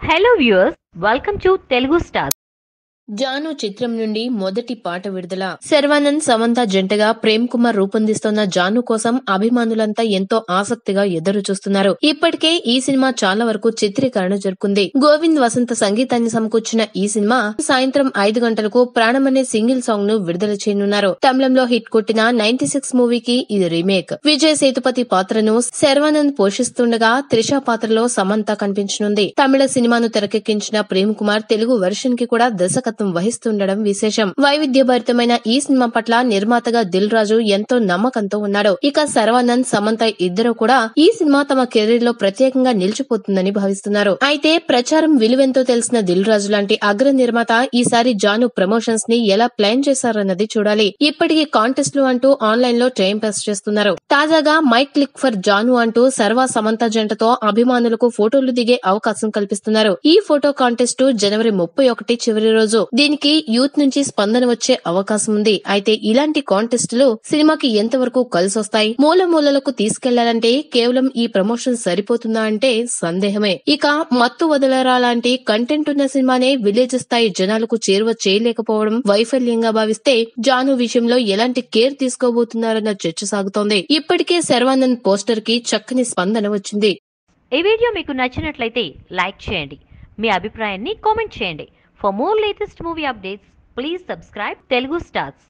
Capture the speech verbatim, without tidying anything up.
Hello viewers, welcome to Telugu Stars Janu చిత్రం నుండి మొదటి పాట విడుదల. శర్వానంద్ సమంత జంటగా ప్రేమ్ కుమార్ రూపొందిస్తున్న జాను కోసం అభిమానులంతా ఎంతో ఆసక్తిగా ఎదురు చూస్తున్నారు. ఇప్పటికే ఈ సినిమా చాలా వరకు చిత్రీకరణ జరుపుకుంది. గోవింద్ వసంత సంగీతాన్ని సమకూర్చిన ఈ సినిమా సాయంత్రం ఐదు గంటలకు ప్రాణం అనే సింగిల్ సాంగ్ ను విడుదల చేయనున్నారు. తమిళంలో హిట్ కొట్టిన నైన్టీ సిక్స్ మూవీకి ఇది రీమేక్. విజయ్ సేతుపతి పాత్రను శర్వానంద్ పోషిస్తుండగా త్రిష పాత్రలో సమంత కనిపించనుంది. తమిళ సినిమాను తెరకెక్కించిన ప్రేమ్ కుమార్ తెలుగు వెర్షన్ కి కూడా దర్శకత్వం వహిస్తుండడం విశేషం. వైవిధ్యభరితమైన ఈ సినిమా పట్ల నిర్మాతగా దిల్ రాజు ఎంతో నమ్మకంతో ఉన్నాడు. ఇక శర్వానంద్ సమంత ఇద్దరు కూడా ఈ సినిమా తమ కెరీర్ లో ప్రత్యేకంగా నిలిచిపోతుందని భావిస్తున్నారు. అయితే ప్రచారం విలువెంతో తెలిసిన దిల్ రాజు లాంటి అగ్ర నిర్మాత ఈసారి జాను ప్రమోషన్స్ ని ఎలా ప్లాన్ చేశారన్నది చూడాలి. ఇప్పటికీ కాంటెస్ట్లు అంటూ ఆన్లైన్ లో టైం పాస్ చేస్తున్నారు. తాజాగా మై క్లిక్ ఫర్ జాను అంటూ సర్వా సమంత జంటతో అభిమానులకు ఫోటోలు దిగే అవకాశం కల్పిస్తున్నారు. ఈ ఫోటో కాంటెస్ట్ జనవరి ముప్పై ఒకటి చివరి రోజు. దీనికి యూత్ నుంచి స్పందన వచ్చే అవకాశం ఉంది. అయితే ఇలాంటి కాంటెస్టులు సినిమాకి ఎంతవరకు కలిసొస్తాయి? మూల మూలలకు తీసుకెళ్లాలంటే కేవలం ఈ ప్రమోషన్ సరిపోతుందా అంటే సందేహమే. ఇక మత్తు వదలరా లాంటి కంటెంట్ ఉన్న సినిమానే విలేజ్ స్థాయి జనాలకు చేరువ చేయలేకపోవడం వైఫల్యంగా భావిస్తే జాను విషయంలో ఎలాంటి కేర్ తీసుకోబోతున్నారన్న చర్చ సాగుతోంది. ఇప్పటికే శర్వానంద్ పోస్టర్ కి చక్కని స్పందన వచ్చింది. ఈ వీడియో మీకు నచ్చినట్లయితే లైక్ చేయండి, మీ అభిప్రాయాన్ని కామెంట్ చేయండి. For more latest movie updates, please subscribe Telugu Stars.